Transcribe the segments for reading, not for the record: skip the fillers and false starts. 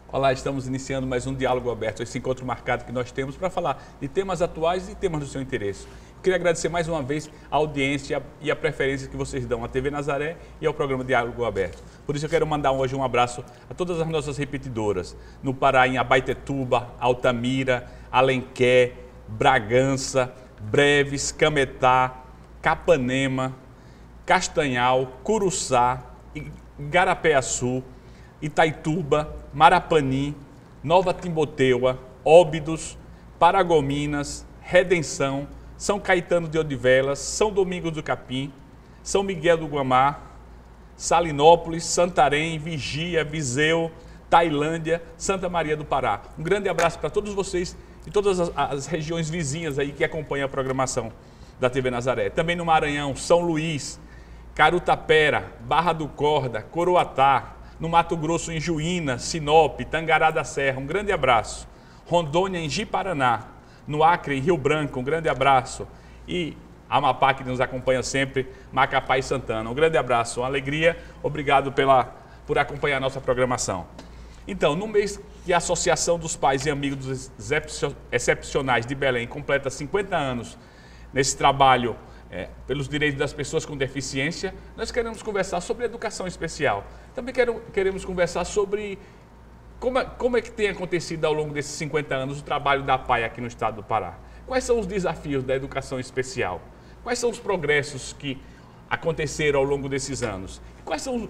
Olá, estamos iniciando mais um Diálogo Aberto, esse encontro marcado que nós temos para falar de temas atuais e temas do seu interesse. Eu queria agradecer mais uma vez a audiência e a preferência que vocês dão à TV Nazaré e ao programa Diálogo Aberto. Por isso eu quero mandar hoje um abraço a todas as nossas repetidoras, no Pará, em Abaetetuba, Altamira, Alenquer, Bragança, Breves, Cametá, Capanema, Castanhal, Curuçá, Igarapé-Açu, Itaituba, Marapani, Nova Timboteua, Óbidos, Paragominas, Redenção, São Caetano de Odivelas, São Domingos do Capim, São Miguel do Guamá, Salinópolis, Santarém, Vigia, Viseu, Tailândia, Santa Maria do Pará. Um grande abraço para todos vocês e todas as regiões vizinhas aí que acompanham a programação da TV Nazaré. Também no Maranhão, São Luís, Carutapera, Barra do Corda, Coroatá, no Mato Grosso, em Juína, Sinop, Tangará da Serra, um grande abraço. Rondônia, em Ji-Paraná, no Acre, em Rio Branco, um grande abraço. E Amapá, que nos acompanha sempre, Macapá e Santana, um grande abraço, uma alegria, obrigado por acompanhar a nossa programação. Então, no mês que a Associação dos Pais e Amigos dos Excepcionais de Belém completa 50 anos nesse trabalho pelos direitos das pessoas com deficiência, nós queremos conversar sobre educação especial. Também queremos conversar sobre como é que tem acontecido ao longo desses 50 anos o trabalho da APAE aqui no estado do Pará. Quais são os desafios da educação especial? Quais são os progressos que aconteceram ao longo desses anos? Quais são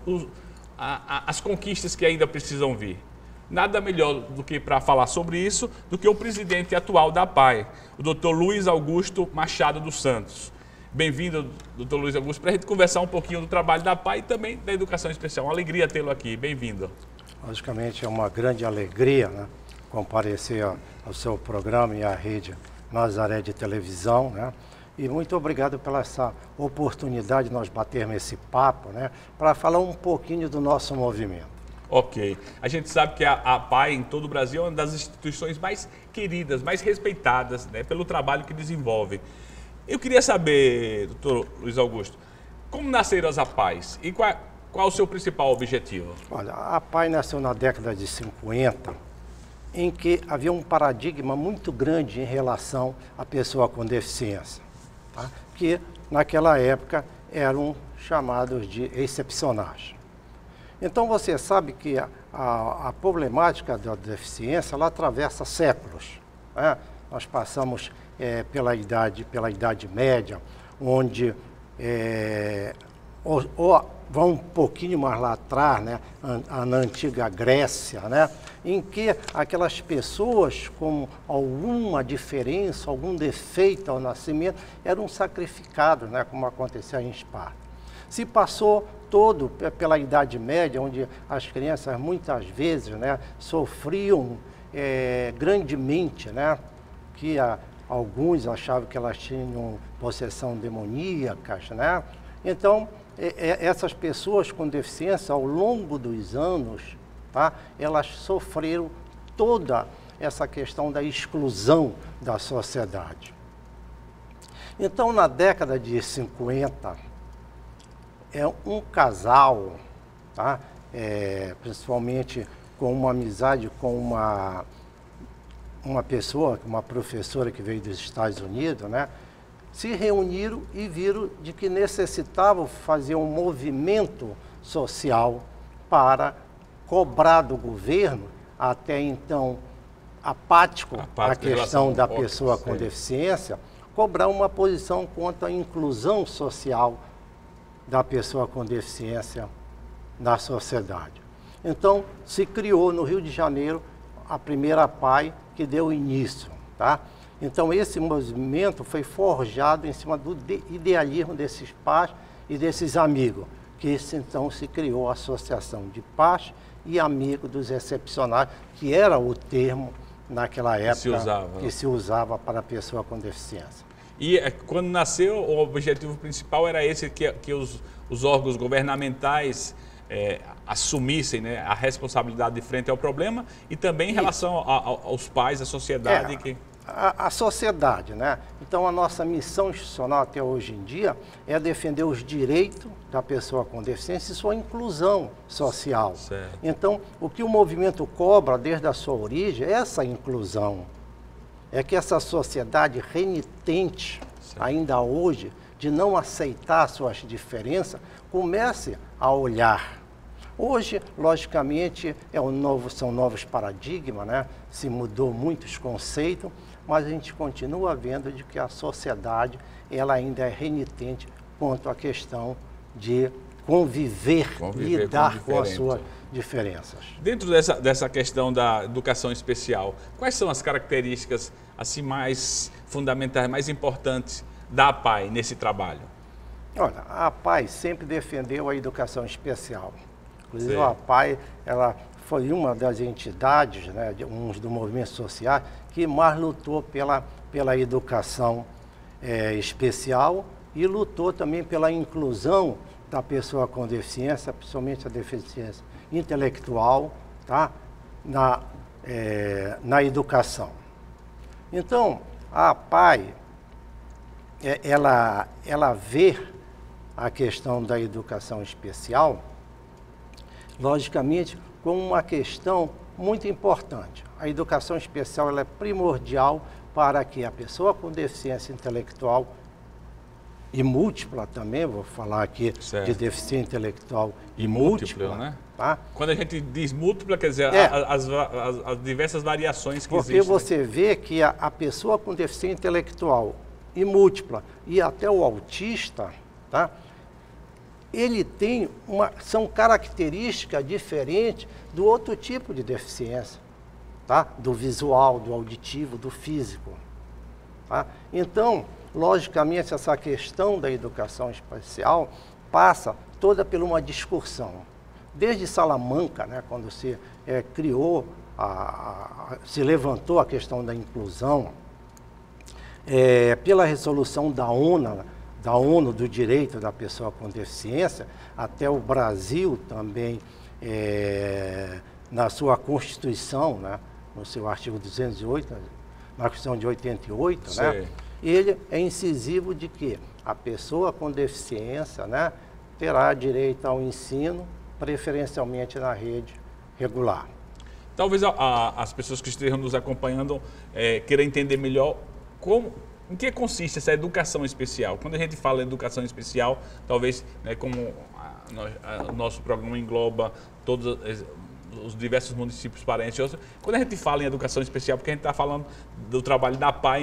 as conquistas que ainda precisam vir? Nada melhor do que para falar sobre isso do que o presidente atual da APAE, o Dr. Luiz Augusto Machado dos Santos. Bem-vindo, doutor Luiz Augusto, para a gente conversar um pouquinho do trabalho da APAE e também da educação especial. Uma alegria tê-lo aqui. Bem-vindo. Logicamente, é uma grande alegria, né, comparecer ao seu programa e à rede Nazaré de televisão, né? E muito obrigado pela essa oportunidade de nós batermos esse papo, né, para falar um pouquinho do nosso movimento. Ok. A gente sabe que a APAE em todo o Brasil é uma das instituições mais queridas, mais respeitadas, né, pelo trabalho que desenvolve. Eu queria saber, doutor Luiz Augusto, como nasceram as APAEs e qual o seu principal objetivo? Olha, a APAE nasceu na década de 50, em que havia um paradigma muito grande em relação à pessoa com deficiência, tá? Que naquela época eram chamados de excepcionais. Então você sabe que a problemática da deficiência ela atravessa séculos, né? Nós passamos pela Idade Média, onde vão um pouquinho mais lá atrás, né, na antiga Grécia, né, em que aquelas pessoas com alguma diferença, algum defeito ao nascimento, eram sacrificadas, né, como acontecia em Esparta. Se passou todo pela Idade Média, onde as crianças muitas vezes, né, sofriam grandemente, né, que alguns achavam que elas tinham possessão demoníacas, né? Então, essas pessoas com deficiência, ao longo dos anos, tá, elas sofreram toda essa questão da exclusão da sociedade. Então, na década de 50, um casal, tá, principalmente com uma amizade com uma pessoa, uma professora que veio dos Estados Unidos, né, se reuniram e viram de que necessitavam fazer um movimento social para cobrar do governo, até então apático à questão da pessoa com deficiência, cobrar uma posição contra a inclusão social da pessoa com deficiência na sociedade. Então, se criou no Rio de Janeiro a primeira APAE, que deu início, tá? Então, esse movimento foi forjado em cima do idealismo desses pais e desses amigos, que então se criou a Associação de Pais e Amigos dos Excepcionais, que era o termo naquela época que se usava para a pessoa com deficiência. E quando nasceu, o objetivo principal era esse, que os órgãos governamentais assumissem, né, a responsabilidade de frente ao problema e também em relação aos pais, à sociedade. a sociedade, né? Então, a nossa missão institucional até hoje em dia é defender os direitos da pessoa com deficiência e sua inclusão social. Certo. Então, o que o movimento cobra desde a sua origem é essa inclusão. É que essa sociedade renitente, certo, ainda hoje, de não aceitar suas diferenças, comece a olhar. Hoje, logicamente, são novos paradigmas, né? Se mudou muitos conceitos, mas a gente continua vendo de que a sociedade ela ainda é renitente quanto à questão de conviver lidar com as suas diferenças. Dentro dessa questão da educação especial, quais são as características assim mais fundamentais, mais importantes da APAE nesse trabalho? Olha, a APAE sempre defendeu a educação especial. Inclusive, Sim. a APAE, ela foi uma das entidades, né, do movimento social, que mais lutou pela educação especial e lutou também pela inclusão da pessoa com deficiência, principalmente a deficiência intelectual, tá, na educação. Então, a APAE, ela vê a questão da educação especial, logicamente, como uma questão muito importante. A educação especial ela é primordial para que a pessoa com deficiência intelectual e múltipla também, vou falar aqui certo, de deficiência intelectual e múltipla, múltipla, né? Tá? Quando a gente diz múltipla, quer dizer, as diversas variações que Porque existem. você vê que a pessoa com deficiência intelectual e múltipla e até o autista, tá? Ele tem são características diferentes do outro tipo de deficiência, tá? Do visual, do auditivo, do físico. Tá? Então, logicamente, essa questão da educação especial passa toda por uma discussão. Desde Salamanca, né, quando se criou, se levantou a questão da inclusão, pela resolução da ONU do direito da pessoa com deficiência, até o Brasil também, na sua Constituição, né, no seu artigo 208, na Constituição de 88, né, ele é incisivo de que a pessoa com deficiência, né, terá direito ao ensino, preferencialmente na rede regular. Talvez as pessoas que estejam nos acompanhando queiram entender melhor em que consiste essa educação especial. Quando a gente fala em educação especial, talvez, né, como o nosso programa engloba todos os diversos municípios paraenses, quando a gente fala em educação especial, porque a gente está falando do trabalho da APAE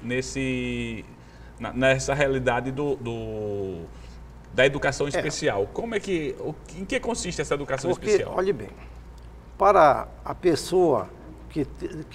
nessa realidade da educação especial. Em que consiste essa educação especial? Olhe bem, para a pessoa que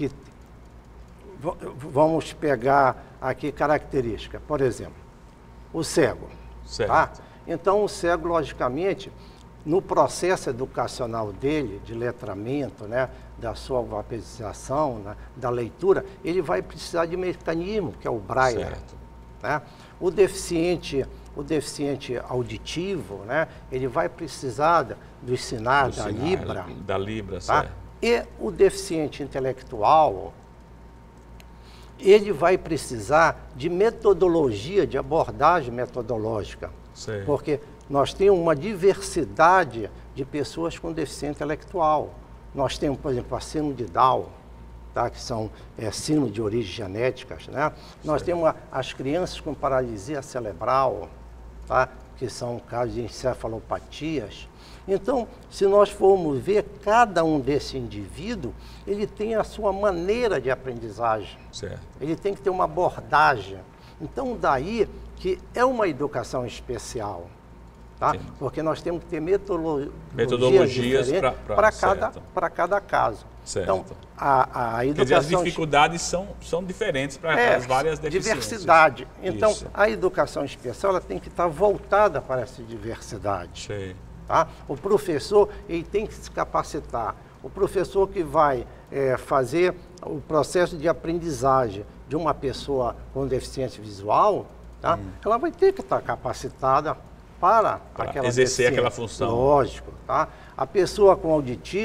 vamos pegar aqui característica, por exemplo, o cego. Certo. Tá? Então, o cego, logicamente, no processo educacional dele, de letramento, né, da sua alfabetização, né, da leitura, ele vai precisar de mecanismo, que é o braille. Certo. Né? O deficiente auditivo, né, ele vai precisar dos sinais da Libra. Da Libra, tá? certo. E o deficiente intelectual, ele vai precisar de metodologia, de abordagem metodológica. Certo. Porque nós temos uma diversidade de pessoas com deficiência intelectual. Nós temos, por exemplo, a síndrome de Down, tá? Que são síndrome de origem genéticas, né? Nós temos as crianças com paralisia cerebral, tá? Que são casos de encefalopatias. Então, se nós formos ver, cada um desse indivíduo, ele tem a sua maneira de aprendizagem. Certo. Ele tem que ter uma abordagem. Então, daí que é uma educação especial. Tá? Porque nós temos que ter metodologias para cada caso. Certo. Então, a educação... Quer dizer, as dificuldades são diferentes para as várias deficiências. Diversidade. Então, isso, a educação especial ela tem que estar voltada para essa diversidade. Sim. Tá? O professor ele tem que se capacitar. O professor que vai fazer o processo de aprendizagem de uma pessoa com deficiência visual, tá? Ela vai ter que estar capacitada para aquela exercer aquela função. Lógico. Tá? A pessoa com auditivo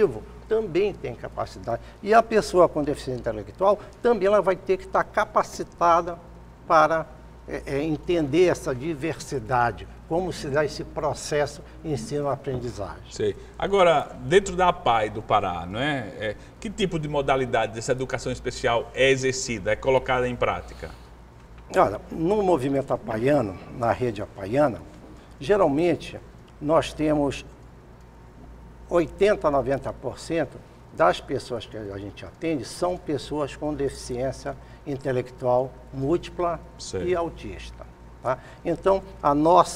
também tem capacidade. E a pessoa com deficiência intelectual também ela vai ter que estar capacitada para entender essa diversidade, como se dá esse processo ensino-aprendizagem. Sei. Agora, dentro da APAE do Pará, não é? Que tipo de modalidade dessa educação especial é exercida, é colocada em prática? Olha, no movimento apaiano, na rede apaiana, geralmente nós temos 80% a 90% das pessoas que a gente atende são pessoas com deficiência intelectual múltipla e autista. Tá? Então, o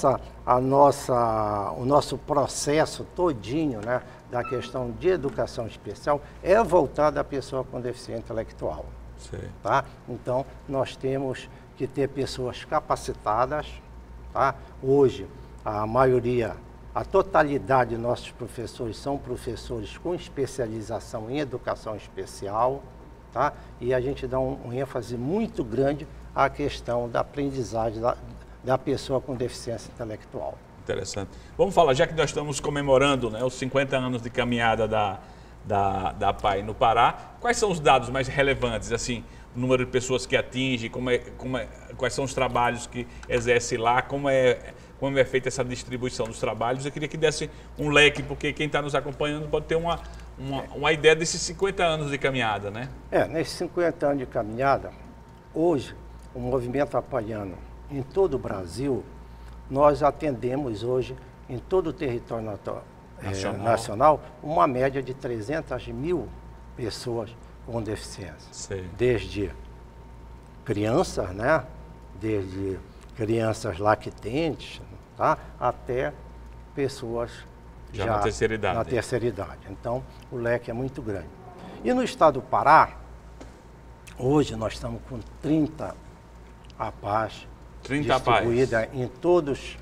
nosso processo todinho, né, da questão de educação especial é voltado à pessoa com deficiência intelectual. Tá? Então, nós temos que ter pessoas capacitadas. Tá? Hoje, a maioria, a totalidade de nossos professores são professores com especialização em educação especial. Tá? E a gente dá um ênfase muito grande à questão da aprendizagem da pessoa com deficiência intelectual. Interessante. Vamos falar, já que nós estamos comemorando, né, os 50 anos de caminhada da APAE no Pará, quais são os dados mais relevantes, assim, o número de pessoas que atinge, quais são os trabalhos que exerce lá, como é feita essa distribuição dos trabalhos? Eu queria que desse um leque, porque quem está nos acompanhando pode ter uma ideia desses 50 anos de caminhada, né? Nesses 50 anos de caminhada, hoje, o movimento apaiano em todo o Brasil, nós atendemos hoje, em todo o território nacional, uma média de 300 mil pessoas com deficiência. Sei. Desde crianças, né? Desde crianças lactentes, tá? Até pessoas já na terceira idade. Na terceira idade. Então, o leque é muito grande. E no estado do Pará, hoje nós estamos com 30 APAES distribuídas em todos...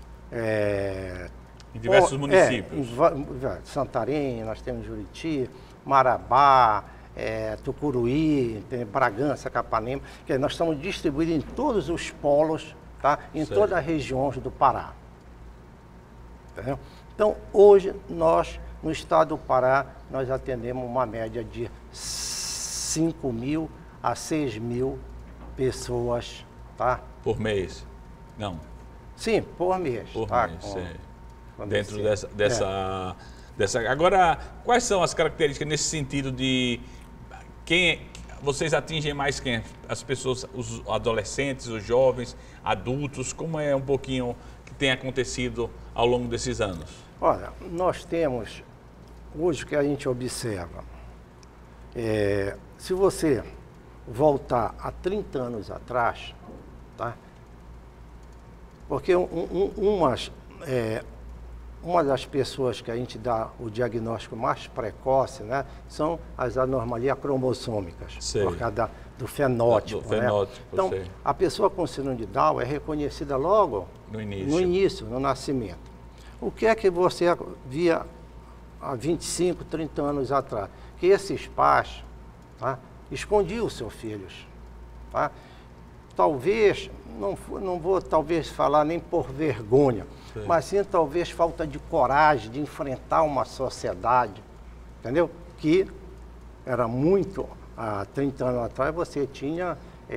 em diversos municípios. Em Santarém, nós temos Juriti, Marabá, Tucuruí, Bragança, Capanema. Nós estamos distribuídos em todos os polos, tá? Em todas as regiões do Pará. Entendeu? Então, hoje, nós, no estado do Pará, nós atendemos uma média de 5.000 a 6.000 pessoas, tá? Por mês? Não. Sim, por mês. Por tá? mês, dentro dessa... Agora, quais são as características nesse sentido de vocês atingem mais quem? As pessoas, os adolescentes, os jovens, adultos, como é um pouquinho que tem acontecido ao longo desses anos? Olha, nós temos, hoje que a gente observa, se você voltar a 30 anos atrás, tá? Porque uma das pessoas que a gente dá o diagnóstico mais precoce, né, são as anomalias cromossômicas, por causa do fenótipo. Então, a pessoa com síndrome de Down é reconhecida logo no início, no nascimento. O que é que você via há 25, 30 anos atrás? Que esses pais, tá, escondiam os seus filhos. Tá? Talvez, não vou talvez falar nem por vergonha, mas sim talvez falta de coragem de enfrentar uma sociedade, entendeu? Que era muito, há 30 anos atrás você tinha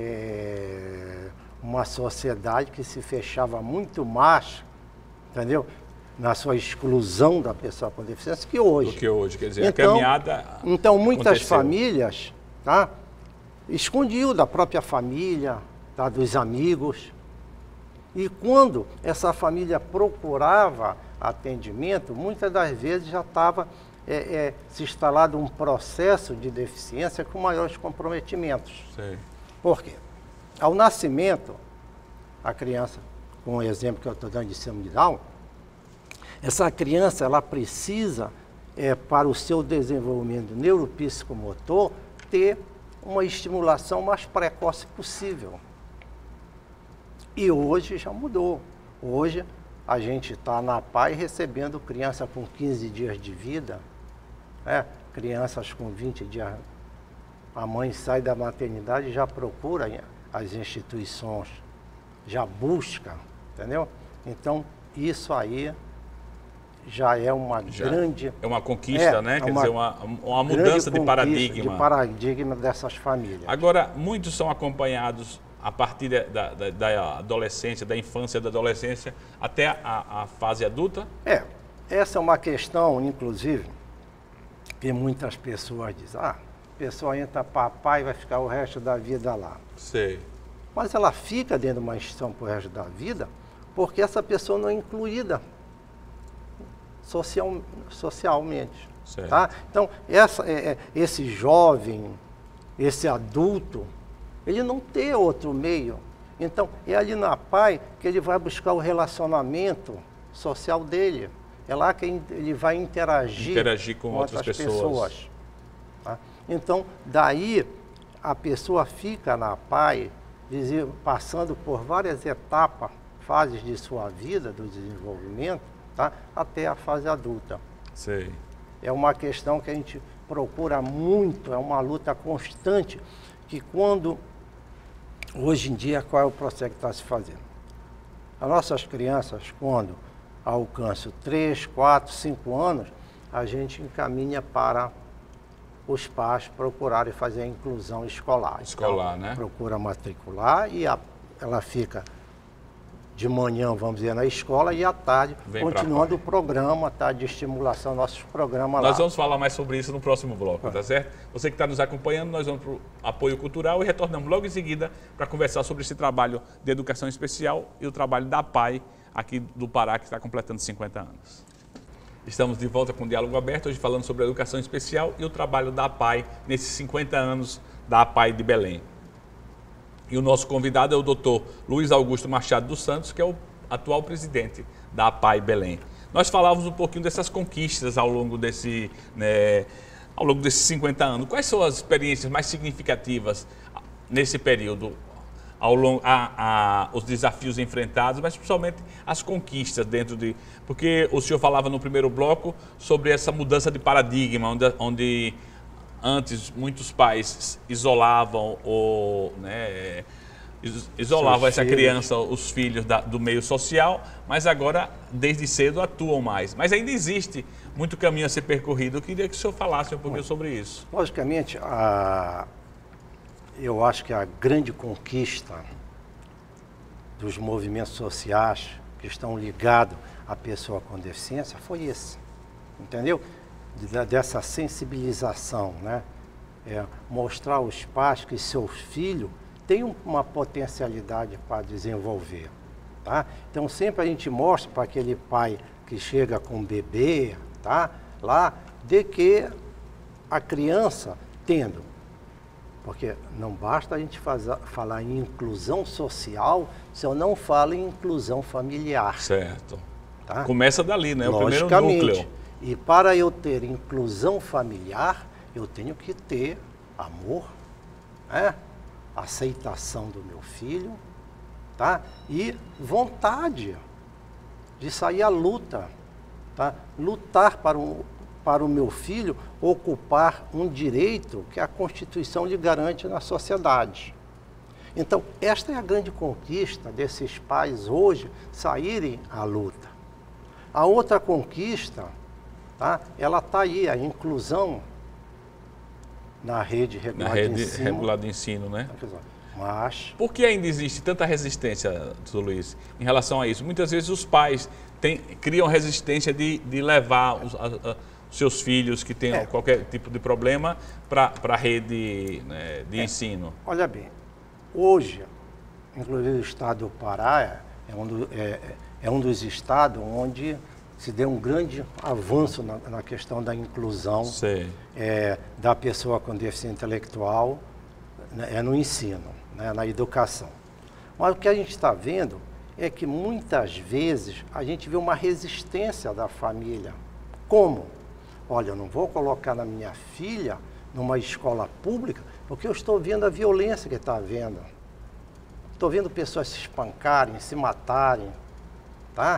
uma sociedade que se fechava muito mais, entendeu? Na sua exclusão da pessoa com deficiência que hoje. Do que hoje, quer dizer, então, a caminhada Então muitas famílias, tá, escondiam da própria família, tá, dos amigos. E quando essa família procurava atendimento, muitas das vezes já estava se instalado um processo de deficiência com maiores comprometimentos. Sei. Por quê? Ao nascimento, a criança, com o exemplo que eu estou dando de síndrome de Down, essa criança ela precisa, para o seu desenvolvimento neuropsicomotor, ter uma estimulação mais precoce possível. E hoje já mudou. Hoje a gente está na APAE recebendo criança com 15 dias de vida, crianças com 20 dias. A mãe sai da maternidade e já procura as instituições, já busca, entendeu? Então, isso aí já é uma grande... É uma conquista, né? Quer dizer, uma mudança de paradigma. De paradigma dessas famílias. Agora, muitos são acompanhados a partir da adolescência, da infância, da adolescência, até a fase adulta? Essa é uma questão, inclusive, que muitas pessoas dizem, a pessoa entra papai e vai ficar o resto da vida lá. Sei. Mas ela fica dentro de uma instituição pro resto da vida porque essa pessoa não é incluída socialmente. Certo. Tá? Então, esse jovem, esse adulto, ele não tem outro meio. Então, é ali na PAI que ele vai buscar o relacionamento social dele. É lá que ele vai interagir com outras pessoas. Tá? Então, daí, a pessoa fica na PAI, passando por várias etapas, fases de sua vida, do desenvolvimento, tá? Até a fase adulta. Sei. É uma questão que a gente procura muito, é uma luta constante, que quando, hoje em dia, qual é o processo que está se fazendo? As nossas crianças, quando alcançam 3, 4, 5 anos, a gente encaminha para os pais procurarem fazer a inclusão escolar. Escolar, então, né? Procura matricular e ela fica de manhã, vamos dizer, na escola e à tarde, continuando o programa, tá, de estimulação, nossos programas lá. Nós vamos falar mais sobre isso no próximo bloco, tá certo? Você que está nos acompanhando, nós vamos para o apoio cultural e retornamos logo em seguida para conversar sobre esse trabalho de educação especial e o trabalho da PAI aqui do Pará, que está completando 50 anos. Estamos de volta com o Diálogo Aberto, hoje falando sobre a educação especial e o trabalho da PAI nesses 50 anos da PAI de Belém. E o nosso convidado é o Dr. Luiz Augusto Machado dos Santos, que é o atual presidente da PAI Belém. Nós falávamos um pouquinho dessas conquistas ao longo desses 50 anos. Quais são as experiências mais significativas nesse período? Os desafios enfrentados, mas principalmente as conquistas dentro de... Porque o senhor falava no primeiro bloco sobre essa mudança de paradigma, onde antes muitos pais isolavam essa criança, os filhos do meio social, mas agora, desde cedo, atuam mais. Mas ainda existe muito caminho a ser percorrido. Eu queria que o senhor falasse um pouquinho sobre isso. Logicamente, eu acho que a grande conquista dos movimentos sociais que estão ligados à pessoa com deficiência foi esse, entendeu? Dessa sensibilização, né? Mostrar aos pais que seu filho tem uma potencialidade para desenvolver, tá? Então sempre a gente mostra para aquele pai que chega com um bebê, tá? Lá, de que a criança tendo, porque não basta a gente falar em inclusão social se eu não falo em inclusão familiar. Certo. Tá? Começa dali, né? O primeiro núcleo. E para eu ter inclusão familiar, eu tenho que ter amor, né? Aceitação do meu filho, tá? E vontade de sair à luta, tá? Lutar para o meu filho ocupar um direito que a Constituição lhe garante na sociedade. Então, esta é a grande conquista desses pais hoje saírem à luta. A outra conquista, tá? Ela está aí, a inclusão na rede regular de ensino, né? Mas... Por que ainda existe tanta resistência, doutor Luiz, em relação a isso? Muitas vezes os pais criam resistência de levar os seus filhos que tenham qualquer tipo de problema para a rede, né, de ensino. Olha bem, hoje, inclusive o estado do Pará é um dos estados onde se deu um grande avanço na questão da inclusão da pessoa com deficiência intelectual no ensino, né, na educação. Mas o que a gente está vendo é que muitas vezes a gente vê uma resistência da família. Como? Olha, eu não vou colocar na minha filha numa escola pública porque eu estou vendo a violência que está havendo. Estou vendo pessoas se espancarem, se matarem, tá?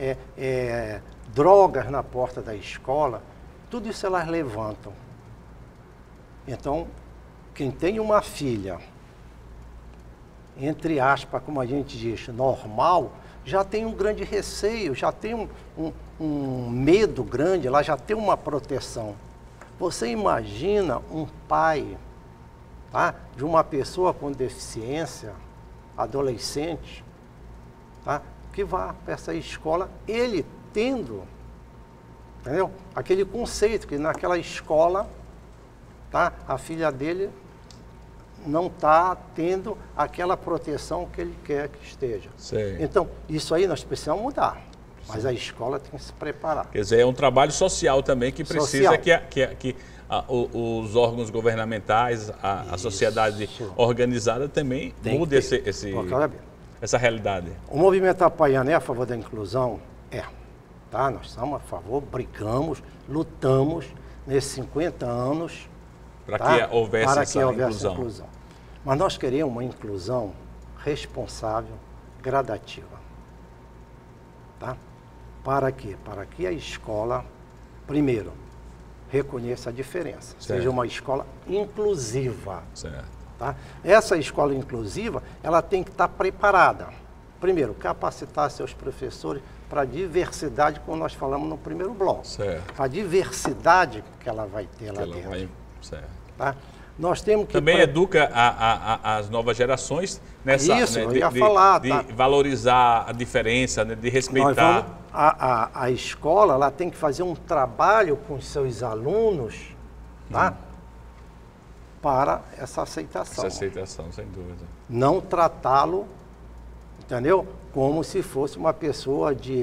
Drogas na porta da escola, tudo isso elas levantam. Então, quem tem uma filha entre aspas, como a gente diz, normal, já tem um grande receio, já tem um medo grande, ela já tem uma proteção. Você imagina um pai, tá, de uma pessoa com deficiência, adolescente, tá, que vá para essa escola, ele tendo, entendeu? Aquele conceito que naquela escola, tá, a filha dele não está tendo aquela proteção que ele quer que esteja. Sim. Então, isso aí nós precisamos mudar, mas a escola tem que se preparar. Quer dizer, é um trabalho social também que precisa Social. que os órgãos governamentais, a sociedade organizada também mude essa realidade. O movimento Apaiana é a favor da inclusão? É. Tá? Nós somos a favor, brigamos, lutamos nesses 50 anos para tá? que houvesse essa inclusão. inclusão. Mas nós queremos uma inclusão responsável, gradativa. Tá? Para quê? Para que a escola, primeiro, reconheça a diferença, seja uma escola inclusiva. Certo. Tá? Essa escola inclusiva, ela tem que estar preparada. Primeiro, capacitar seus professores para a diversidade, como nós falamos no primeiro bloco. Certo. A diversidade que ela vai ter lá dentro. Certo. Tá? Nós temos que também educa as novas gerações nessa, isso, né, eu ia falar, de tá? valorizar a diferença, né, de respeitar. A escola ela tem que fazer um trabalho com os seus alunos, tá? Para essa aceitação. Essa aceitação, sem dúvida. Não tratá-lo, entendeu? Como se fosse uma pessoa de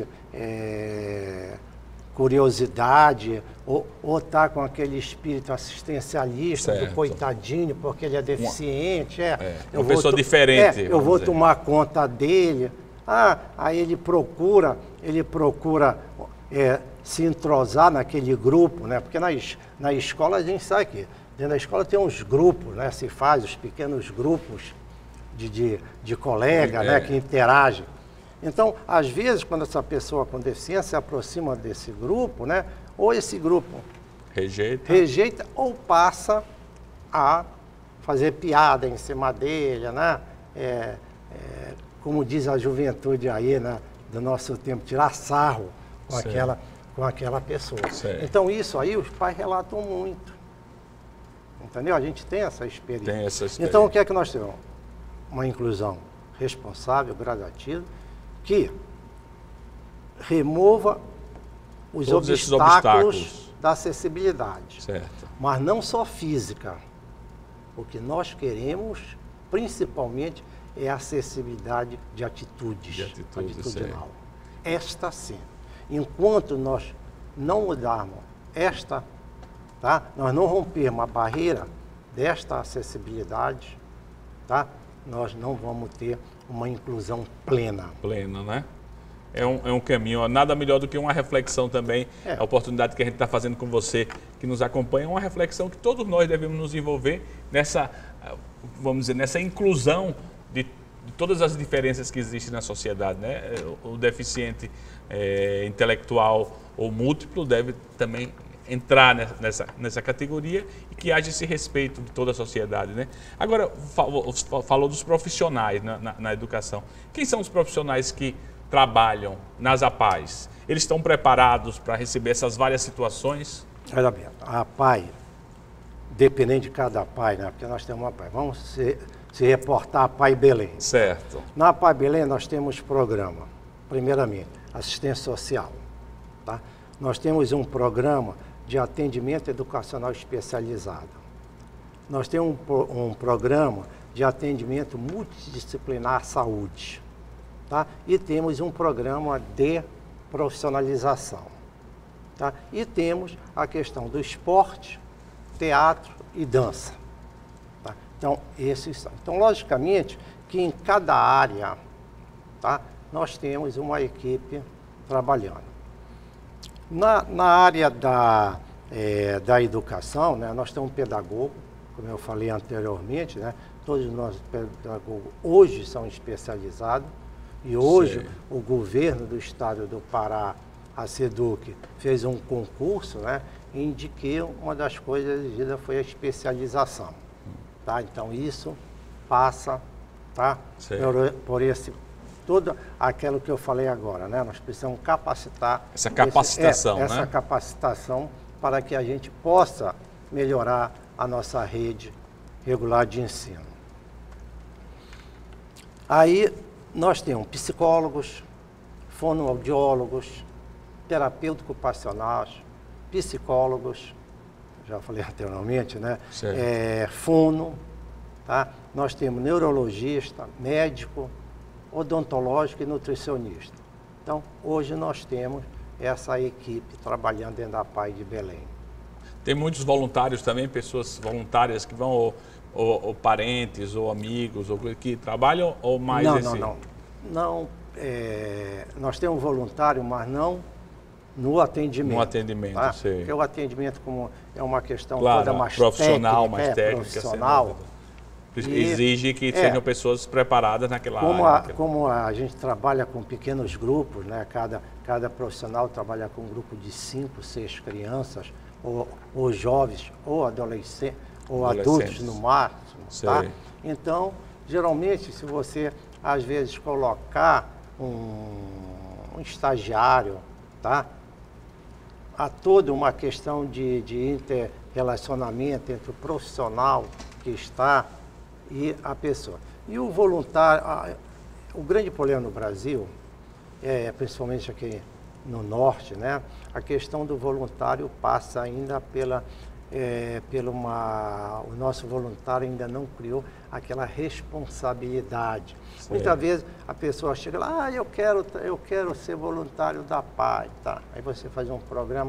curiosidade ou tá com aquele espírito assistencialista, certo, do coitadinho, porque ele é deficiente. Uma pessoa diferente. Eu vou tomar conta dele. Aí ele procura se entrosar naquele grupo, né? Porque na escola a gente sabe que dentro da escola tem uns grupos, né? Se faz os pequenos grupos de colega, né? Que interagem. Então, às vezes, quando essa pessoa com deficiência se aproxima desse grupo, né? Ou esse grupo rejeita ou passa a fazer piada em cima dele, né? Como diz a juventude aí, né, do nosso tempo, tirar sarro com aquela pessoa. Certo. Então, isso aí os pais relatam muito. Entendeu? A gente tem essa experiência. Tem essa experiência. Então, o que é que nós temos? Uma inclusão responsável, gradativa, que remova os obstáculos da acessibilidade. Certo. Mas não só física. O que nós queremos, principalmente, é a acessibilidade de atitudinal. Esta sim. Enquanto nós não mudarmos esta, tá? Nós não rompermos a barreira desta acessibilidade, tá? Nós não vamos ter uma inclusão plena. Plena, né? É um caminho, nada melhor do que uma reflexão também, a oportunidade que a gente está fazendo com você, que nos acompanha, uma reflexão que todos nós devemos nos envolver nessa, vamos dizer, nessa inclusão de todas as diferenças que existem na sociedade, né? O deficiente intelectual ou múltiplo deve também entrar nessa categoria e que haja esse respeito de toda a sociedade, né? Agora, falou dos profissionais na educação. Quem são os profissionais que trabalham nas APAES? Eles estão preparados para receber essas várias situações? Olha bem, a APAE, dependendo de cada APAE, né? Porque nós temos uma APAE. Vamos se reportar a APAE Belém. Certo. Na APAE Belém nós temos programa, primeiramente, assistência social. Tá? Nós temos um programa de atendimento educacional especializado. Nós temos um programa de atendimento multidisciplinar à saúde. Tá? E temos um programa de profissionalização. Tá? E temos a questão do esporte, teatro e dança. Tá? Então, esses são. Então, logicamente, que em cada área, tá, nós temos uma equipe trabalhando. Na área da educação, né, nós temos um pedagogo, como eu falei anteriormente, né, todos os nossos pedagogos hoje são especializados. E hoje o governo do estado do Pará, a SEDUC, fez um concurso, né, em que uma das coisas exigidas foi a especialização. Tá? Então isso passa tá? Por esse, tudo aquilo que eu falei agora, né? Nós precisamos capacitar. Essa capacitação, essa capacitação para que a gente possa melhorar a nossa rede regular de ensino. Aí nós temos psicólogos, fonoaudiólogos, terapeutas ocupacionais, psicólogos, já falei anteriormente, né? Fono, tá? Nós temos neurologista, médico, odontológico e nutricionista. Então, hoje nós temos essa equipe trabalhando dentro da APAE de Belém. Tem muitos voluntários também, pessoas voluntárias que vão, ou parentes, ou amigos, ou que trabalham, ou mais Não, nós temos voluntário, mas não no atendimento. No atendimento, tá? sei. Porque o atendimento como é uma questão toda mais profissional, técnica, mais técnica. Profissional. Exige que sejam pessoas preparadas naquela área. Como a gente trabalha com pequenos grupos, né? Cada profissional trabalha com um grupo de 5, 6 crianças, ou jovens, ou adolescentes, ou adultos no máximo. Tá? Então, geralmente, se você, às vezes, colocar um estagiário, tá? Há toda uma questão de interrelacionamento entre o profissional que está e a pessoa. E o voluntário, o grande problema no Brasil, principalmente aqui no norte, né? A questão do voluntário passa ainda o nosso voluntário ainda não criou aquela responsabilidade. Sim. Muitas vezes a pessoa chega lá, eu quero ser voluntário da APAE, tá? Aí você faz um programa,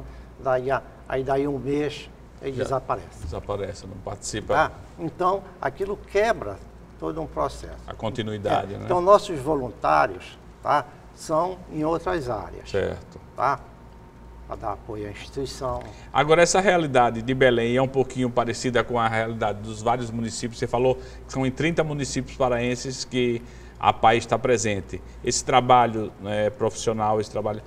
daí um mês ele desaparece. Desaparece, não participa. Tá? Então, aquilo quebra todo um processo. A continuidade, né? Então, nossos voluntários, tá, são em outras áreas. Certo. Tá? Para dar apoio à instituição. Agora, essa realidade de Belém é um pouquinho parecida com a realidade dos vários municípios. Você falou que são em 30 municípios paraenses que a APAE está presente. Esse trabalho, né, profissional, esse trabalho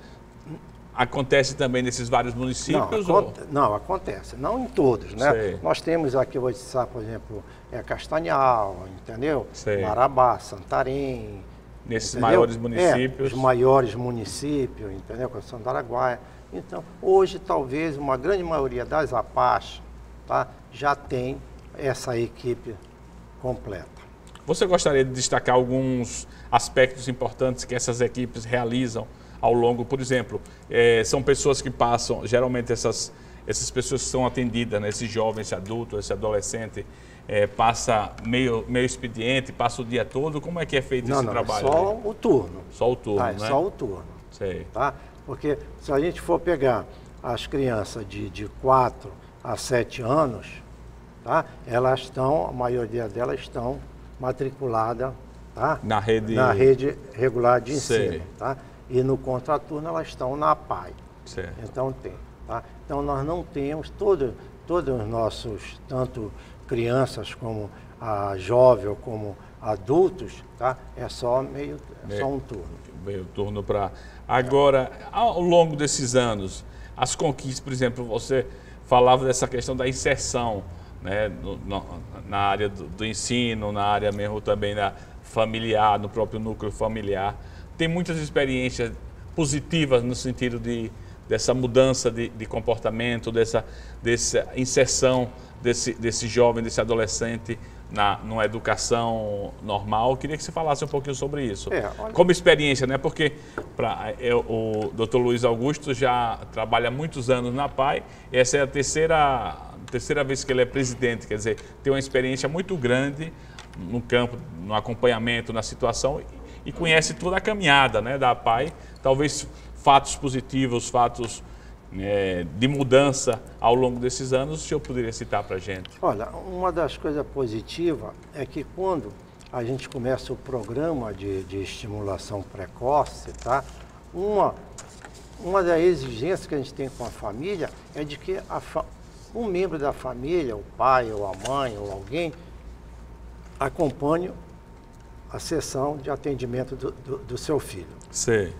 acontece também nesses vários municípios? Não, acontece. Não em todos, né? Sei. Nós temos aqui, vou citar, por exemplo, Castanhal, entendeu? Sei. Marabá, Santarém. Nesses maiores municípios? Os maiores municípios, entendeu? Com São Araguaia. Então, hoje, talvez, uma grande maioria das APAEs, tá, já tem essa equipe completa. Você gostaria de destacar alguns aspectos importantes que essas equipes realizam ao longo, por exemplo, são pessoas que passam, geralmente essas pessoas que são atendidas, né, esse jovem, esse adulto, esse adolescente, passa meio expediente, passa o dia todo, como é que é feito esse trabalho? Só o turno. Só o turno, né? Só o turno. Sei. Tá? Porque se a gente for pegar as crianças de 4 a 7 anos, tá? Elas estão, a maioria delas estão matriculadas, tá? Na rede regular de ensino. Tá? E no contraturno elas estão na APAE. Certo. Então tem. Tá? Então nós não temos todos os nossos, tanto crianças como jovens como adultos, tá? É só um turno. Meio turno para... Agora, ao longo desses anos, as conquistas, por exemplo, você falava dessa questão da inserção, né, na área do ensino, na área mesmo também familiar, no próprio núcleo familiar. Tem muitas experiências positivas no sentido dessa mudança de comportamento, dessa inserção desse jovem, desse adolescente numa educação normal. Eu queria que você falasse um pouquinho sobre isso. Como experiência, né? Porque o Dr. Luiz Augusto já trabalha há muitos anos na APAE, essa é a terceira vez que ele é presidente, quer dizer, tem uma experiência muito grande no campo, no acompanhamento, na situação, e conhece toda a caminhada, né, da APAE, talvez fatos positivos, fatos de mudança ao longo desses anos, o senhor poderia citar para a gente? Olha, uma das coisas positivas é que quando a gente começa o programa de estimulação precoce, tá? Uma das exigências que a gente tem com a família é de que um membro da família, o pai ou a mãe ou alguém, acompanhe a sessão de atendimento do seu filho. Sim.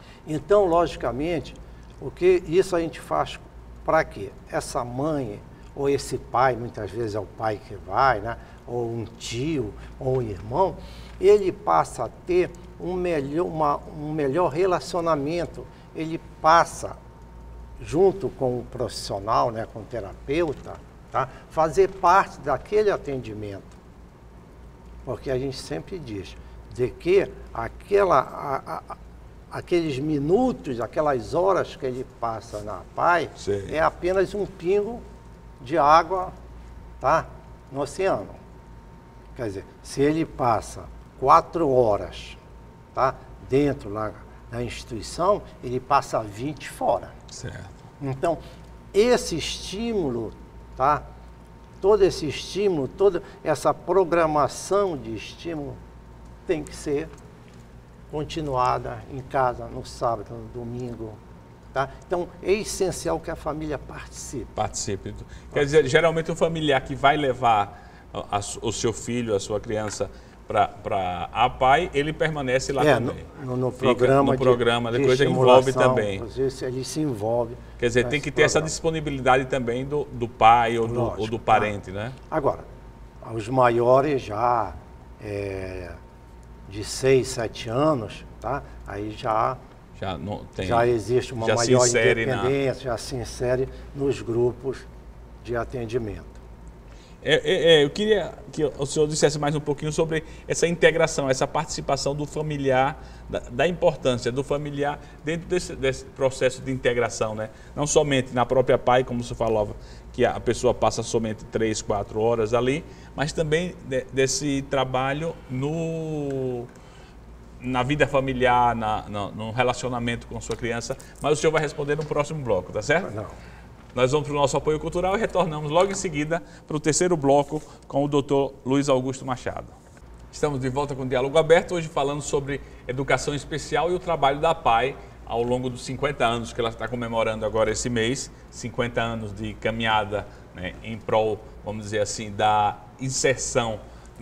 Então, logicamente, isso a gente faz para quê? Essa mãe ou esse pai, muitas vezes é o pai que vai, né? Ou um tio, ou um irmão, ele passa a ter um melhor relacionamento, ele passa, junto com o profissional, né, com o terapeuta, tá, fazer parte daquele atendimento. Porque a gente sempre diz de que aqueles minutos, aquelas horas que ele passa na PAI, é apenas um pingo de água, tá, no oceano. Quer dizer, se ele passa 4 horas, tá, dentro lá da instituição, ele passa 20 fora. Certo. Então, esse estímulo, tá, todo esse estímulo, toda essa programação de estímulo tem que ser continuada em casa, no sábado, no domingo. Tá? Então, é essencial que a família participe. Participe. Quer dizer, geralmente o familiar que vai levar o seu filho, a sua criança, para a PAI, ele permanece lá também. No programa, depois ele envolve também. Ele se envolve. Quer dizer, tem que ter essa disponibilidade também do pai ou do parente, tá, né? Agora, os maiores já de 6, 7 anos, tá? Aí já existe uma maior independência, já se insere nos grupos de atendimento. Eu queria que o senhor dissesse mais um pouquinho sobre essa integração, essa participação do familiar, da importância do familiar dentro desse processo de integração, né? Não somente na própria PAI, como você falava, que a pessoa passa somente 3, 4 horas ali, mas também desse trabalho na vida familiar, no relacionamento com a sua criança. Mas o senhor vai responder no próximo bloco, tá certo? Não. Nós vamos para o nosso apoio cultural e retornamos logo em seguida para o terceiro bloco com o Dr. Luiz Augusto Machado. Estamos de volta com o Diálogo Aberto, hoje falando sobre educação especial e o trabalho da PAI ao longo dos 50 anos que ela está comemorando agora esse mês, 50 anos de caminhada, né, em prol, vamos dizer assim, da inserção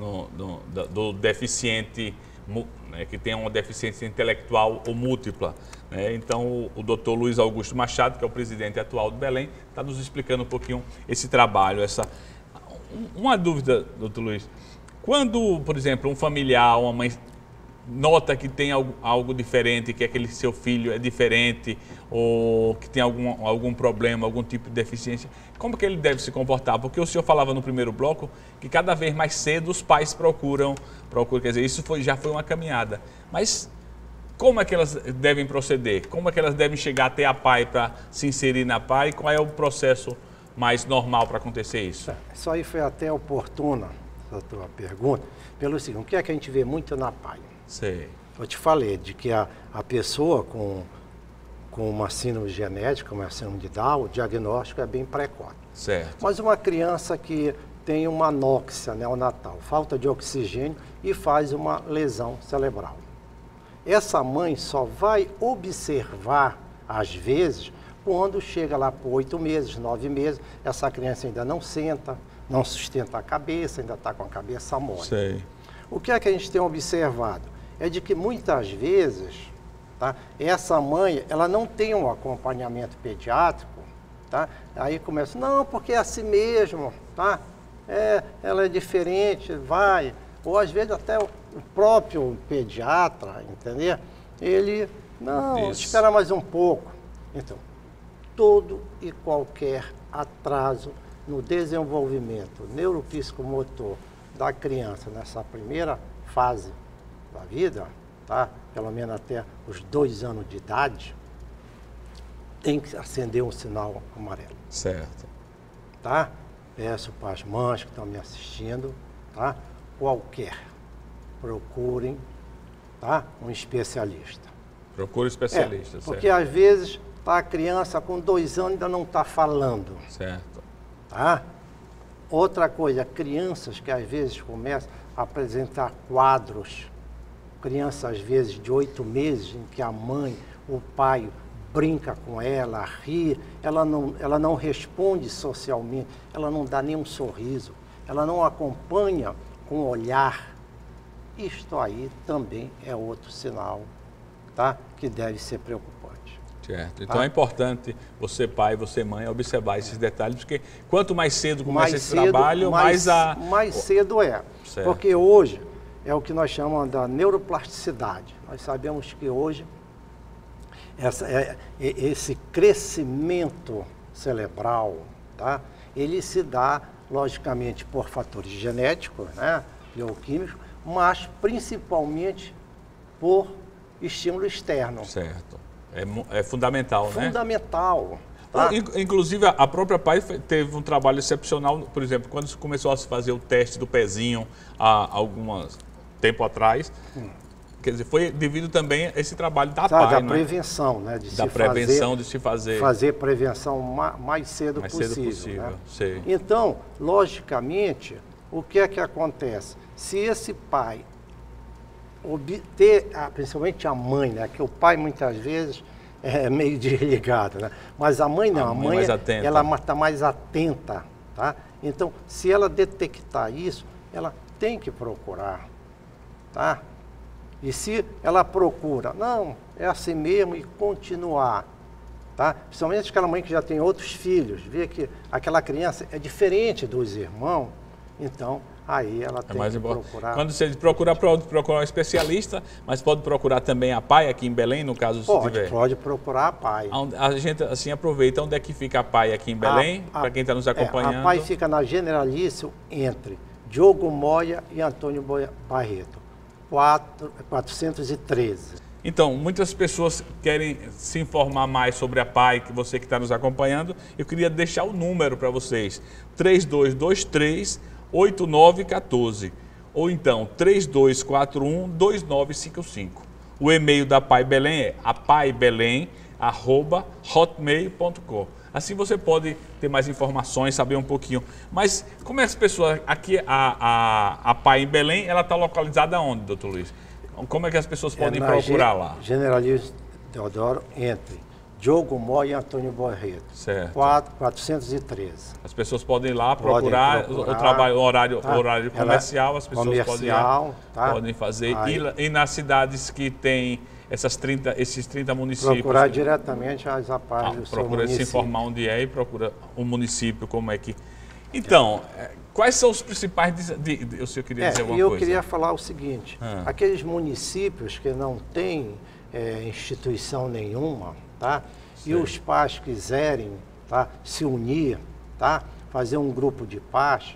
do deficiente, né, que tem uma deficiência intelectual ou múltipla. Né? Então, o Dr. Luiz Augusto Machado, que é o presidente atual do Belém, está nos explicando um pouquinho esse trabalho. Uma dúvida, doutor Luiz. Quando, por exemplo, um familiar, uma mãe, nota que tem algo diferente, que aquele seu filho é diferente, ou que tem algum problema, algum tipo de deficiência, como que ele deve se comportar? Porque o senhor falava no primeiro bloco que cada vez mais cedo os pais procuram, quer dizer, isso já foi uma caminhada. Mas como é que elas devem proceder? Como é que elas devem chegar até a PAI para se inserir na PAI? Qual é o processo mais normal para acontecer isso? Isso aí foi até oportuna, a tua pergunta, pelo seguinte, o que é que a gente vê muito na PAI? Sei. Eu te falei de que a pessoa com uma síndrome genética, uma síndrome de Down, o diagnóstico é bem precoce. Certo. Mas uma criança que tem uma anóxia neonatal, falta de oxigênio e faz uma lesão cerebral. Essa mãe só vai observar, às vezes, quando chega lá por 8 meses, 9 meses, essa criança ainda não senta, não sustenta a cabeça, ainda está com a cabeça mole. Sei. O que é que a gente tem observado? É de que muitas vezes, tá, essa mãe, ela não tem um acompanhamento pediátrico, tá? Aí começa, não, porque é assim mesmo, tá? Ela é diferente, vai. Ou às vezes até o próprio pediatra, entendeu? Ele, não, espera mais um pouco. Então, todo e qualquer atraso no desenvolvimento neuropsicomotor da criança nessa primeira fase da vida, tá? Pelo menos até os 2 anos de idade, tem que acender um sinal amarelo. Certo. Tá? Peço para as mães que estão me assistindo, tá? Procurem, tá? Um especialista. Procure especialista, certo. Porque às vezes tá, a criança com 2 anos ainda não está falando. Certo. Tá? Outra coisa, crianças que às vezes começam a apresentar quadros, crianças às vezes de 8 meses, em que a mãe, o pai brinca com ela, ri, ela não responde socialmente, ela não dá nenhum sorriso, ela não acompanha com o olhar. Isto aí também é outro sinal, tá? Que deve ser preocupante. Certo. Então é importante você, pai, você, mãe, observar esses detalhes, porque quanto mais cedo começa esse trabalho, mais cedo é. Certo. Porque hoje é o que nós chamamos da neuroplasticidade. Nós sabemos que hoje esse crescimento cerebral, tá? Ele se dá, logicamente, por fatores genéticos, né? Bioquímicos, mas principalmente por estímulo externo. Certo. É fundamental, né? Fundamental. Tá? Inclusive, a própria PAI teve um trabalho excepcional, por exemplo, quando se começou a se fazer o teste do pezinho há algum tempo atrás, quer dizer, foi devido também a esse trabalho da PAI, da prevenção, né? De se fazer. Fazer prevenção mais cedo possível. Né? Sei. Então, logicamente, o que é que acontece? Se esse pai principalmente a mãe, né? Que o pai muitas vezes é meio desligado, né? Mas a mãe não, a mãe ela está mais atenta, tá? Então, se ela detectar isso, ela tem que procurar, tá? E se ela procura, não, é assim mesmo e continuar, tá? Principalmente aquela mãe que já tem outros filhos, vê que aquela criança é diferente dos irmãos, então aí ela tem que procurar. Quando você procurar um especialista, mas pode procurar também a PAI aqui em Belém, no caso se tiver? Pode procurar a PAI. A gente assim aproveita, onde é que fica a PAI aqui em Belém, para quem está nos acompanhando? A PAI fica na Generalício entre Diogo Moya e Antônio Barreto, 413. Então, muitas pessoas querem se informar mais sobre a PAI, que você que está nos acompanhando. Eu queria deixar o número para vocês, 3223-8914, ou então 3241-2955. O e-mail da PAI Belém é apaibelém@hotmail.com. Assim você pode ter mais informações, saber um pouquinho. Mas como é as pessoas, aqui a PAI em Belém, ela está localizada onde, doutor Luiz? Como é que as pessoas podem procurar lá? Generalício Deodoro, entre Diogo Moya e Antônio Barreto. Certo. 413. As pessoas podem ir lá procurar o trabalho, o horário comercial, as pessoas podem fazer. E nas cidades que tem esses 30 municípios. Procurar diretamente as APAES do seu procura município. se informar onde é e procura o município, como é que... Então, quais são os principais... Eu queria dizer alguma coisa. Eu queria falar o seguinte, aqueles municípios que não têm instituição nenhuma, tá? E os pais quiserem, tá, se unir, tá, fazer um grupo de paz,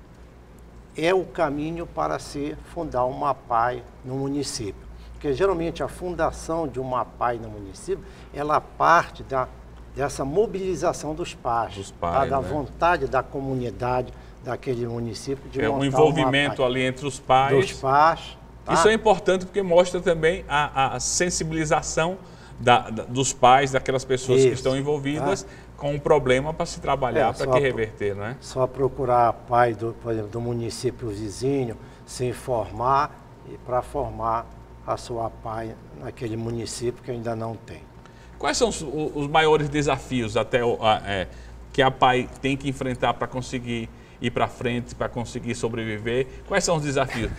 é o caminho para se fundar uma PAI no município. Porque geralmente a fundação de uma PAI no município, ela parte dessa mobilização dos pais, tá, da vontade da comunidade daquele município de montar um envolvimento ali entre os pais. Dos pais. Tá? Isso é importante porque mostra também a sensibilização dos pais, daquelas pessoas que estão envolvidas com um problema para se trabalhar, para que reverter, não é? Só procurar a PAI, por exemplo, do município vizinho, se informar e para formar a sua PAI naquele município que ainda não tem. Quais são os maiores desafios que a PAI tem que enfrentar para conseguir ir para frente, para conseguir sobreviver? Quais são os desafios?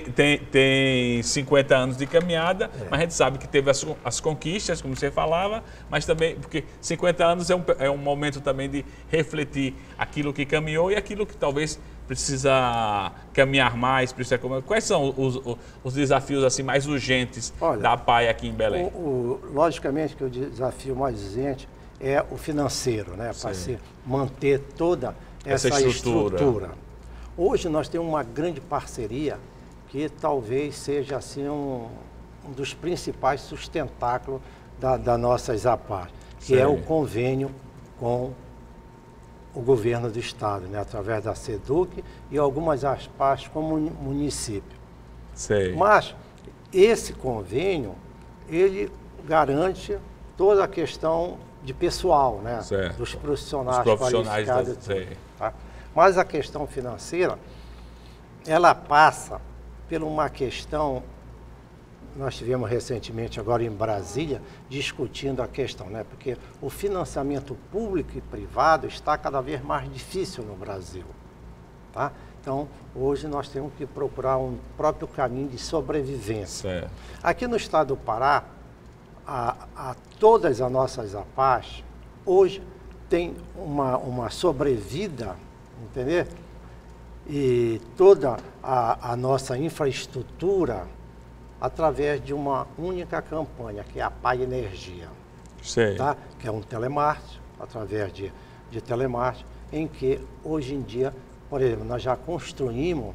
Tem 50 anos de caminhada, mas a gente sabe que teve as conquistas, como você falava, mas também, porque 50 anos é um momento também de refletir aquilo que caminhou e aquilo que talvez precisa caminhar mais. Quais são os desafios assim, mais urgentes da PAI aqui em Belém? Logicamente que o desafio mais urgente é o financeiro, né? Para se manter toda essa estrutura. Hoje nós temos uma grande parceria que talvez seja assim um dos principais sustentáculos da nossa APAES, que é o convênio com o governo do estado, né? Através da SEDUC e algumas APAES como município. Mas esse convênio, ele garante toda a questão de pessoal, né? Dos profissionais qualificados. Tá? Mas a questão financeira, ela passa por uma questão, nós tivemos recentemente agora em Brasília, discutindo a questão, né? Porque o financiamento público e privado está cada vez mais difícil no Brasil. Tá? Então, hoje nós temos que procurar um próprio caminho de sobrevivência. Aqui no estado do Pará, todas as nossas APAs hoje têm uma sobrevida, entendeu? E toda a nossa infraestrutura através de uma única campanha, que é a APAI Energia. Sei. Tá? Que é um telemarketing, através de telemarketing, em que hoje em dia, por exemplo, nós já construímos,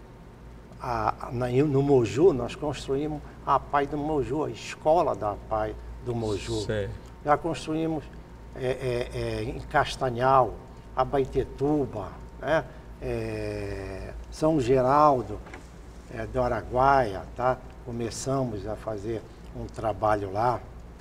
no Moju, nós construímos a APAI do Moju, a escola da APAI do Moju. Sei. Já construímos em Castanhal, Abaetetuba, né? São Geraldo, do Araguaia, tá? Começamos a fazer um trabalho lá.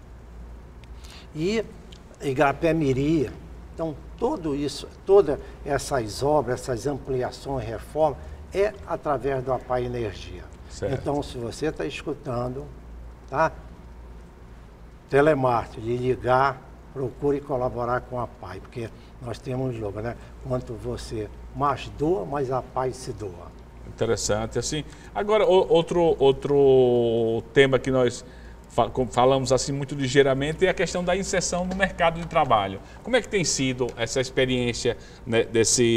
E Igarapé-Miri. Então, tudo isso, todas essas obras, essas ampliações, reformas, é através do APAI Energia. Certo. Então, se você está escutando, tá? Telemarketing, de ligar, procure colaborar com a APAI, porque nós temos um jogo, né? Quanto você mais doa, mais a APAI se doa. Interessante. Assim, agora, outro tema que nós falamos assim muito ligeiramente é a questão da inserção no mercado de trabalho. Como é que tem sido essa experiência, né,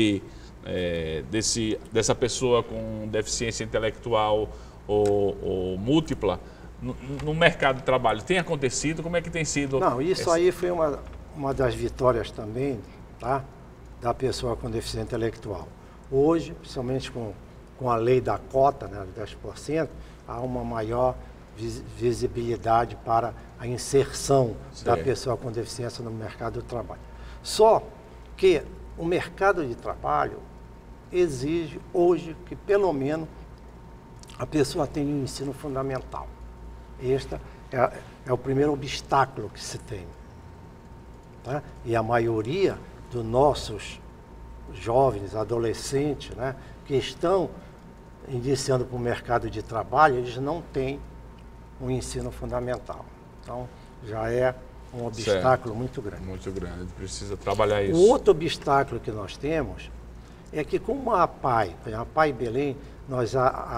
dessa pessoa com deficiência intelectual ou múltipla no mercado de trabalho? Tem acontecido? Como é que tem sido? Não, isso aí foi uma das vitórias também, tá? Da pessoa com deficiência intelectual. Hoje, principalmente com a lei da cota, né, de 10%, há uma maior visibilidade para a inserção da pessoa com deficiência no mercado de trabalho. Só que o mercado de trabalho exige hoje que pelo menos a pessoa tenha um ensino fundamental. Este é o primeiro obstáculo que se tem. Tá? E a maioria dos nossos jovens, adolescentes, né, que estão iniciando para o mercado de trabalho, eles não têm um ensino fundamental. Então, já é um obstáculo muito grande. Muito grande, precisa trabalhar isso. O outro obstáculo que nós temos é que, como a APAI Belém, nós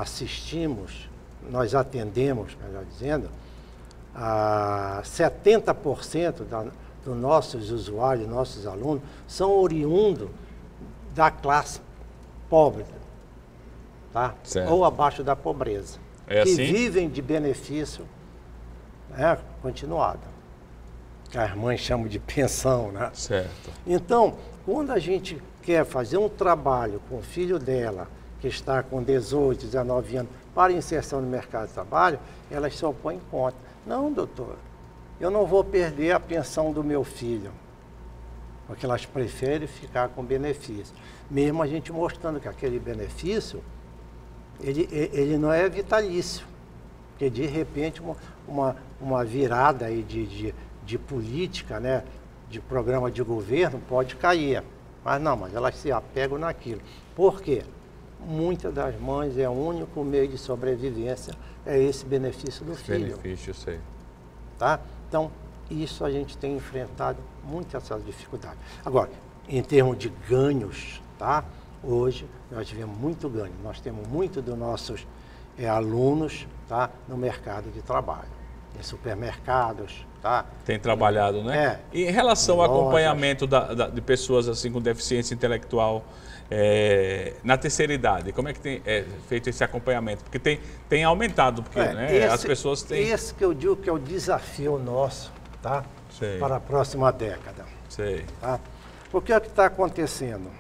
atendemos, melhor dizendo, a 70% dos nossos usuários, nossos alunos, são oriundos da classe pobre, tá? Ou abaixo da pobreza. É que assim? Vivem de benefício, né, continuado, que as mães chamam de pensão, né? Certo. Então, quando a gente quer fazer um trabalho com o filho dela, que está com 18, 19 anos, para inserção no mercado de trabalho, elas se opõem contra. Não, doutor, eu não vou perder a pensão do meu filho, porque elas preferem ficar com benefício. Mesmo a gente mostrando que aquele benefício, ele não é vitalício, porque de repente uma virada aí de política, né, de programa de governo pode cair. Mas elas se apegam naquilo. Por quê? Muitas das mães é o único meio de sobrevivência, é esse benefício do filho. Benefício, sei. Tá? Então, isso a gente tem enfrentado muito essas dificuldades. Agora, em termos de ganhos, tá? Hoje nós tivemos muito ganho. Nós temos muito dos nossos alunos, tá, no mercado de trabalho, em supermercados. Tá? Tem trabalhado, né? E em relação ao acompanhamento de pessoas assim com deficiência intelectual na terceira idade, como é que tem feito esse acompanhamento? Porque tem aumentado, porque né, as pessoas têm... Esse que eu digo que é o desafio nosso, tá? Sei. Para a próxima década. Sei. Tá? Porque é o que está acontecendo?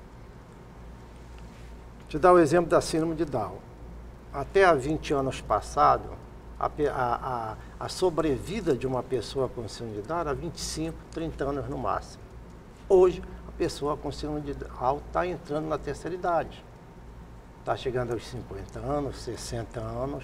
Vou te dar o exemplo da síndrome de Down. Até há 20 anos passados, a sobrevida de uma pessoa com síndrome de Down era 25, 30 anos no máximo. Hoje, a pessoa com síndrome de Down está entrando na terceira idade. Está chegando aos 50 anos, 60 anos.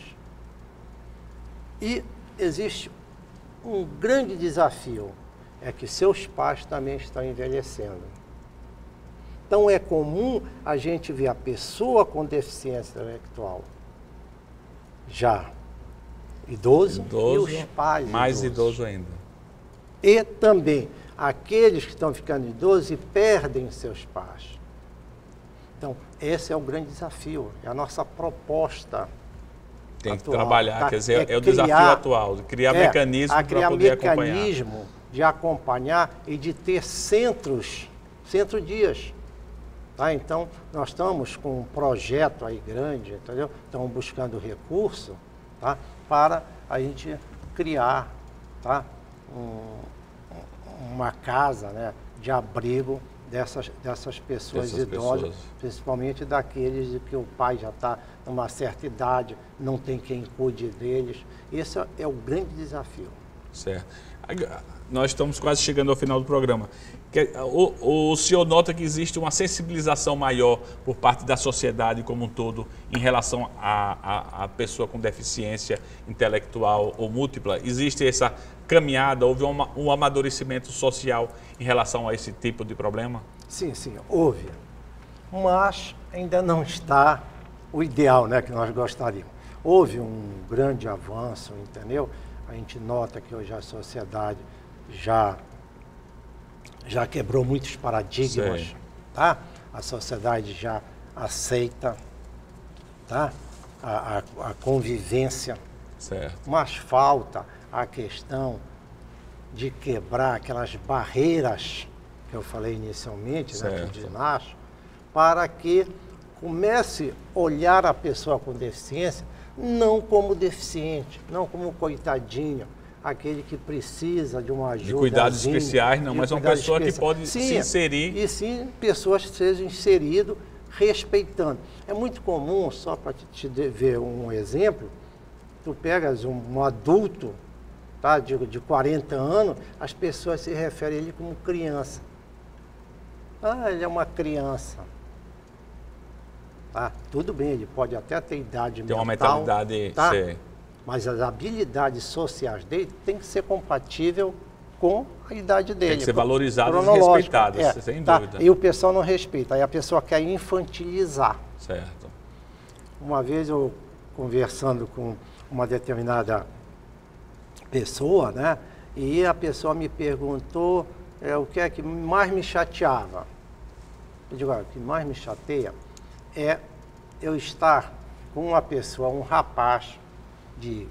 E existe um grande desafio, é que seus pais também estão envelhecendo. Então é comum a gente ver a pessoa com deficiência intelectual já idoso e os pais mais idosos. Idoso ainda. E também aqueles que estão ficando idosos e perdem seus pais. Então, esse é o grande desafio, é a nossa proposta Tem que trabalhar, tá? Quer dizer, é o desafio atual, criar mecanismos para poder acompanhar. Mecanismo de acompanhar e de ter centro-dias. Tá? Então, nós estamos com um projeto aí grande, entendeu? Estamos buscando recurso, tá? Para a gente criar, tá? Uma casa, né, de abrigo dessas pessoas idosas, principalmente daqueles de que o pai já está numa certa idade, não tem quem cuide deles. Esse é o grande desafio. Certo. Nós estamos quase chegando ao final do programa. O senhor nota que existe uma sensibilização maior por parte da sociedade como um todo em relação à pessoa com deficiência intelectual ou múltipla? Existe essa caminhada, houve um amadurecimento social em relação a esse tipo de problema? Sim, houve. Mas ainda não está o ideal, né, que nós gostaríamos. Houve um grande avanço, entendeu? A gente nota que hoje a sociedade já quebrou muitos paradigmas, sim, tá? A sociedade já aceita, tá? A convivência, certo. Mas falta a questão de quebrar aquelas barreiras que eu falei inicialmente, né, de ginásio, para que comece a olhar a pessoa com deficiência não como deficiente, não como coitadinho, aquele que precisa de uma ajuda. De cuidados especiais, não, mas uma pessoa que pode se inserir. E sim, pessoas que sejam inseridas respeitando. É muito comum, só para te ver um exemplo, tu pegas um adulto, tá, de 40 anos, as pessoas se referem a ele como criança. Ah, ele é uma criança. Tá, tudo bem, ele pode até ter idade mental. Tem uma mentalidade, tá? Mas as habilidades sociais dele tem que ser compatível com a idade dele. Tem que ser valorizadas e respeitadas, sem dúvida. E o pessoal não respeita, aí a pessoa quer infantilizar. Certo. Uma vez eu conversando com uma determinada pessoa, né? E a pessoa me perguntou o que é que mais me chateava. Eu digo, o que mais me chateia é eu estar com uma pessoa, um rapaz de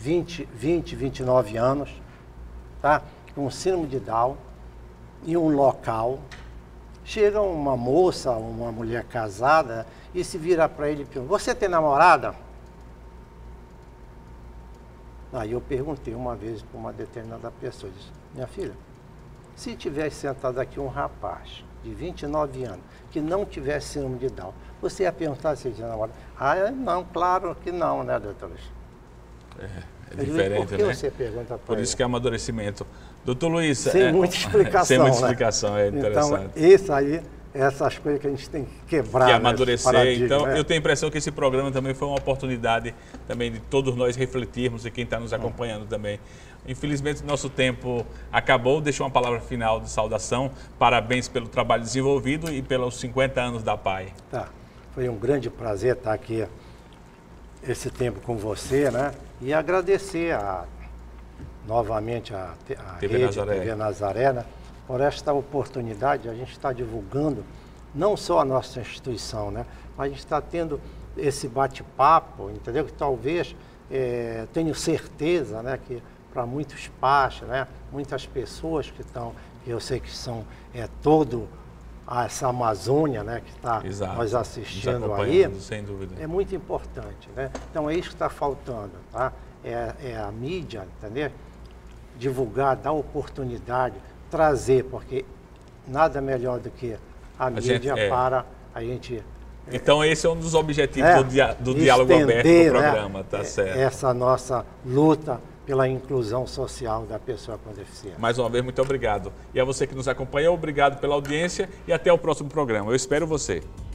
29 anos, tá? Com síndrome de Down, em um local, chega uma moça, uma mulher casada, e se vira para ele e pergunta, você tem namorada? Aí eu perguntei uma vez para uma determinada pessoa, disse, minha filha, se tivesse sentado aqui um rapaz de 29 anos, que não tivesse síndrome de Down, você ia perguntar se ele tinha namorado? Ah, não, claro que não, né, doutora? É diferente, por que né? Você pergunta para Por isso que é amadurecimento. Doutor Luiz... Sem muita explicação. Sem muita explicação, né? É interessante. Então, isso aí, essas coisas que a gente tem que quebrar. Que amadurecer. Então, eu tenho a impressão que esse programa também foi uma oportunidade também de todos nós refletirmos e quem está nos acompanhando também. Infelizmente, nosso tempo acabou. Deixo uma palavra final de saudação. Parabéns pelo trabalho desenvolvido e pelos 50 anos da PAI. Tá. Foi um grande prazer estar aqui esse tempo com você, né? E agradecer novamente a TV Rede Nazaré. TV Nazaré, né? Por esta oportunidade. A gente está divulgando não só a nossa instituição, né? Mas a gente está tendo esse bate-papo, entendeu? Que talvez, tenho certeza, né? Que para muitos pais, né? Muitas pessoas que estão, eu sei que são todo essa Amazônia, né, que está nos assistindo aí, sem dúvida. É muito importante, né? Então é isso que está faltando, tá? É a mídia, entendeu? Divulgar, dar oportunidade, trazer, porque nada melhor do que a mídia para a gente... Então esse é um dos objetivos do diálogo aberto do programa, né? Tá certo. Essa nossa luta pela inclusão social da pessoa com deficiência. Mais uma vez, muito obrigado. E a você que nos acompanha, obrigado pela audiência e até o próximo programa. Eu espero você.